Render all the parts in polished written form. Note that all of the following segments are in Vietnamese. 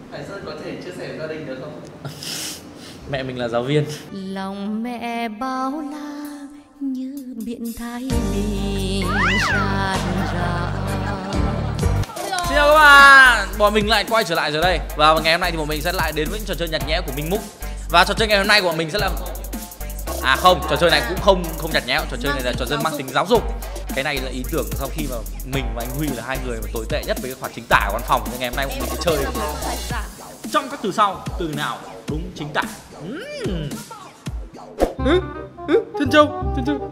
Hải Sơn có thể chia sẻ với gia đình được không? Mẹ mình là giáo viên. Lòng mẹ bao la như biển Thái Bình tràn ra. Xin chào các bạn, bọn mình lại quay trở lại rồi đây. Và ngày hôm nay thì bọn mình sẽ lại đến với trò chơi nhặt nhẽo của Minh Múc. Và trò chơi ngày hôm nay của bọn mình sẽ là không, trò chơi này cũng không nhặt nhẽo. Trò chơi này là trò chơi mang tính giáo dục. Cái này là ý tưởng sau khi mà mình và anh Huy là hai người mà tồi tệ nhất với cái khoản chính tả của văn phòng. Nên ngày hôm nay bọn mình sẽ chơi trong các từ sau, từ nào đúng chính tả. Chân trâu, chân trâu.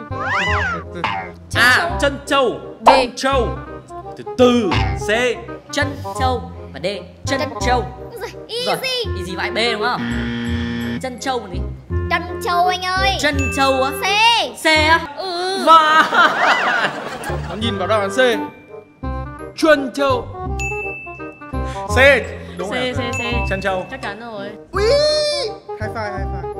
A. Chân trâu. B. Trâu. Từ C. Chân trâu và D. Chân trâu. Easy. Easy vãi B đúng không? Chân trâu còn gì? Chân trâu anh ơi. Chân trâu á? C. C á? Và Nó nhìn vào đáp án C. Chân trâu. C. Đúng rồi. C. Chân trâu. Chắc chắn rồi. Ui. High five, high five.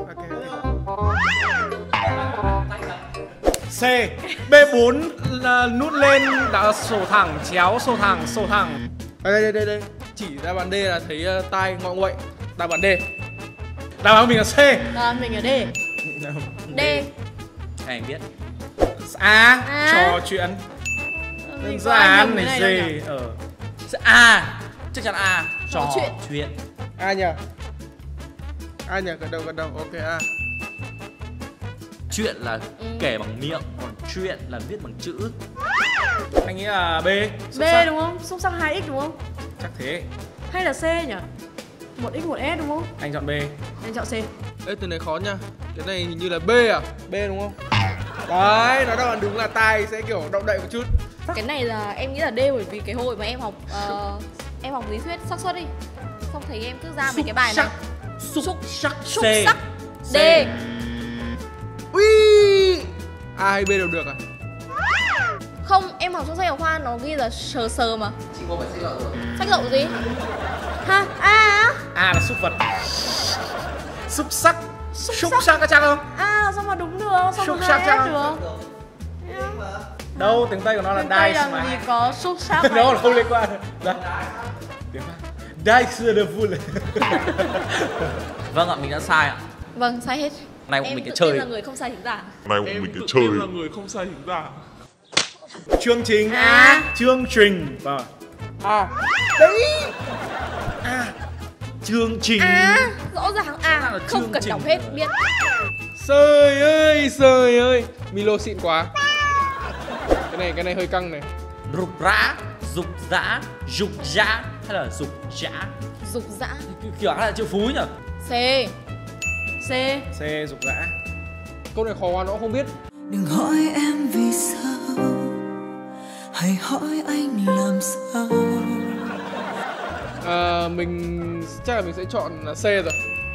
C. B4 là nút lên đã sổ thẳng, chéo, sổ thẳng. Đây. Chỉ đáp án D là thấy tai ngọ nguậy. Đáp án D. Đáp án mình là C. Đáp án mình là D. D. Anh biết. A. Trò chuyện. Đơn giản này gì? A. Chắc chắn A. Trò chuyện. A nhỉ? A nhỉ? Gần đầu. Ok A. Chuyện là kể bằng miệng, còn chuyện là viết bằng chữ. Anh nghĩ là B. B đúng không? Xúc sắc 2x đúng không? Chắc thế. Hay là C nhỉ? 1x 1s đúng không? Anh chọn B. Anh chọn C. Ê, từ này khó nha. Cái này hình như là B à? B đúng không? Đấy, nó đáp án đúng là tai sẽ kiểu động đậy một chút. Cái này là em nghĩ là D, bởi vì cái hồi mà em học em học lý thuyết xác suất đi. Xong thấy em cứ ra mấy cái bài này. Xúc sắc. Xúc sắc. D. Ui. A hay B đều được à? Không, em học trong sách giáo khoa nó ghi là sờ mà. Chị có phải sách lậu rồi? Sách lậu gì? Ha? A. A là xúc vật. Xúc sắc. Xúc sắc có chắc không? À sao mà đúng được? Sao Xúc mà sắc chắc 2s được? Đâu, tiếng Tây của nó là Đây dice mà. làm gì có xúc sắc này. Nó là không liên quan. Đây. Tiếng dice là full. Vâng ạ, mình đã sai ạ. Vâng, sai hết. Này Em mình tự cái chơi. tin là người không sai chính tả. Em là người không sai chính tả. Chương trình. Chương trình. Vâng. Đấy. Chương trình. Rõ ràng là không chương cần trình. đọc hết biết. Trời ơi. Milo xịn quá. Cái này hơi căng này. Rục rã, dục dã, dục dã hay là dục dã? Dục dã. Kiểu là chữ phú nhỉ? C. C, dục dã. Câu này khó quá nó cũng không biết. Đừng hỏi em vì sao, hãy hỏi anh làm sao. Mình chắc là mình sẽ chọn là C rồi.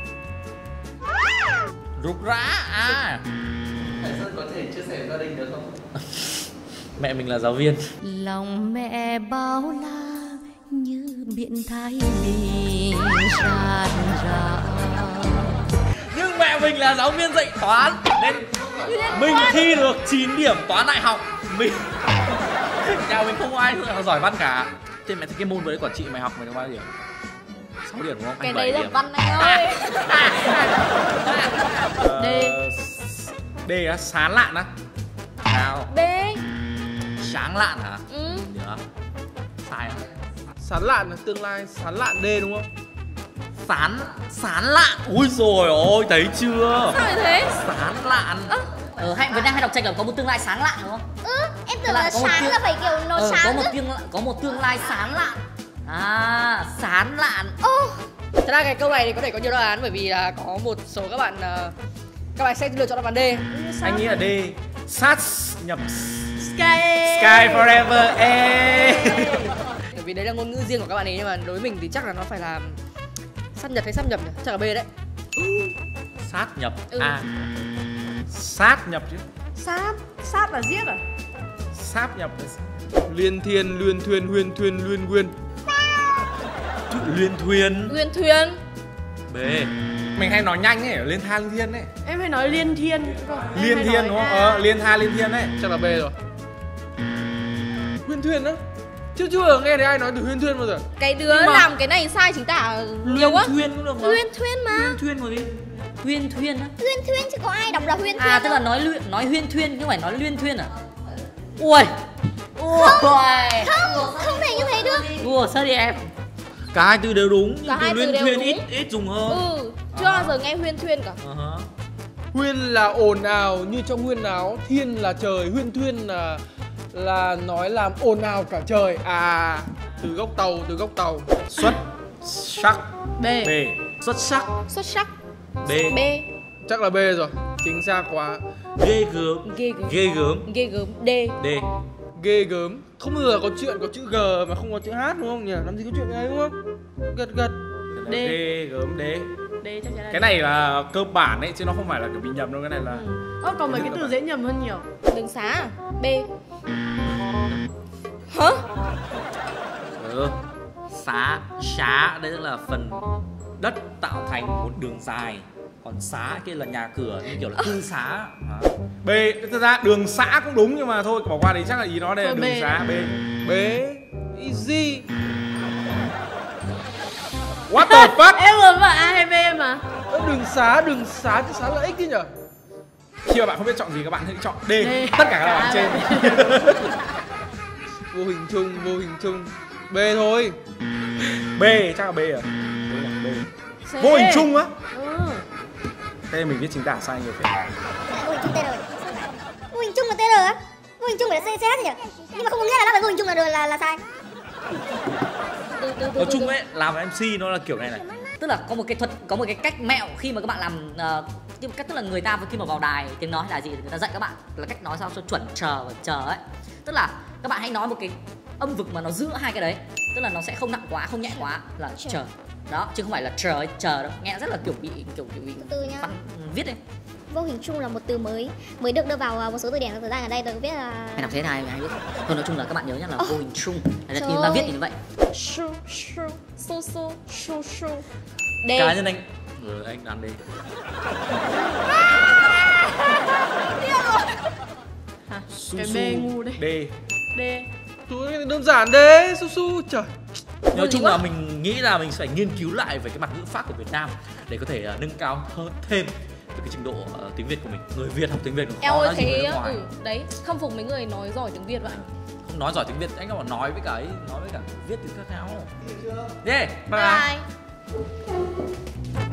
Rục rã. Hải Sơn có thể chia sẻ với gia đình được không? Mẹ mình là giáo viên. Lòng mẹ bao la như biển Thái Bình tràn ra. Nhưng mẹ mình là giáo viên dạy toán nên mình thi được 9 điểm toán đại học. Nhà mình không có ai giỏi văn cả. Thế mẹ thấy cái môn với quản trị mày học mày được bao nhiêu điểm? 6 điểm đúng không? Cái Anh đấy 7 là điểm. văn anh ơi. D á, sán lạn á. Nào. B. Sáng lạn hả? Được. Sai à? Sán lạn là tương lai, sán lạn D đúng không? Sán lạn. Ui rồi ôi, thấy chưa? Sao lại thế? Sán lạn. Hãy Việt Nam hay đọc tranh là có một tương lai sáng lạn đúng không? Em tưởng là sáng là phải kiểu nó sáng. Có một tương lai sáng lạn. Sáng lạn. Thật ra cái câu này thì có thể có nhiều đáp án, bởi vì là có một số các bạn sẽ lựa chọn đáp án D. Anh nghĩ là D. Sát nhập Sky forever. Bởi vì đấy là ngôn ngữ riêng của các bạn ấy, nhưng mà đối với mình thì chắc là nó phải là sát nhập hay sáp nhập nhỉ? Chắc là B đấy. Sát nhập. Sát nhập chứ. Sát là giết à? Sáp nhập. Liên thiên, luyên thuyên, huyên thuyên, luyên nguyên. Luyên thuyên. B. Mình hay nói nhanh ấy, liên tha liên thiên ấy. Em hay nói liên thiên. Liên thiên đúng không? Liên tha liên thiên ấy. Chắc là B rồi. Huyên thuyên á. Chứ chưa nghe thấy ai nói từ huyên thuyên bao giờ. Cái đứa Nhưng mà- làm cái này sai chính tả nhiều quá. Thuyên cũng được mà. Huyên thuyên mà. Huyên thuyên còn gì? Huyên thuyên á. Huyên thuyên chứ có ai đọc là huyên thuyên À tức là đâu. nói huyên thuyên chứ không phải nói luyên thuyên à? Ui. Ui. Không thể như thế được. Ủa sao đi em? Cả hai từ đều đúng, nhưng Cả hai từ từ luyên đều thuyên đúng. ít dùng hơn. Chưa bao giờ nghe huyên thuyên cả. Huyên là ồn ào như trong huyên áo, thiên là trời, huyên thuyên là nói làm ồn ào cả trời. À, từ gốc tàu. Xuất sắc. B. B. Xuất sắc. Xuất sắc. B. B. Chắc là B rồi. Chính xác quá. Ghê gớm. Ghê gớm. Ghê gớm. Ghê gớm. D. D. Ghê gớm. Không bao giờ có chuyện có chữ G mà không có chữ H đúng không nhỉ? Làm gì có chuyện này đúng không? Gật. D. Ghê gớm. D. D chắc chắn là Cái này là cơ bản đấy chứ nó không phải là kiểu bị nhầm đâu, cái này là Còn mấy cái từ dễ nhầm hơn nhiều. đường xá à? B. Hả? xá đây là phần đất tạo thành một đường dài, còn xá kia là nhà cửa như kiểu là cư xá. B, thực ra đường xã cũng đúng nhưng mà thôi bỏ qua đấy, chắc là ý nó đây là Thôi, đường B. xá. B. B. Easy. What the fuck? Em muốn bảo A hay B mà. Đường xá chứ xá lợi ích chứ nhỉ? Khi mà bạn không biết chọn gì các bạn hãy chọn D. D. Tất cả các đáp án trên. Vô hình chung. B thôi. B, chắc là B à? Đây là B. C. Vô hình chung á? Ừ. Thế mình viết chính tả sai nhiều phết. Vô hình chung TR. Vô hình chung là TR á? Vô hình chung phải là CH nhỉ? Nhưng mà không có nghĩa là đáp án vô hình chung là sai. Nói chung ấy, làm MC nó là kiểu này này. Tức là có một cái thuật, có một cái cách mẹo khi mà các bạn làm tức là người ta khi mà vào đài tiếng nói là gì, người ta dạy các bạn là cách nói sao cho chuẩn chờ và chờ ấy. Tức là các bạn hãy nói một cái âm vực mà nó giữa hai cái đấy, tức là nó sẽ không nặng quá không nhẹ quá, là chờ đó, chứ không phải là chờ đâu, nghe rất là kiểu bị Từ nhá. văn viết đấy. Vô hình chung là một từ mới được đưa vào một số từ điển thời gian gần đây, tôi có biết là Mày đọc thế này mày hay biết. Thôi nói chung là các bạn nhớ nhá là vô hình chung là trời như ta viết ơi. như vậy. Su. D. Cá nhân anh anh ăn đi. Cái B ngu đấy. D. D. Thôi đơn giản đấy, su trời. Nói chung là mình nghĩ là mình phải nghiên cứu lại về cái mặt ngữ pháp của Việt Nam để có thể nâng cao hơn thêm cái trình độ tiếng Việt của mình. Người Việt học tiếng Việt cũng Em khó ơi nói gì với thấy nước ngoài. đấy, khâm phục mấy người nói giỏi tiếng Việt vậy. Không nói giỏi tiếng Việt, anh còn nói với cả ấy, nói với cả viết từ khác nhau. Yeah, bye bye. Bye.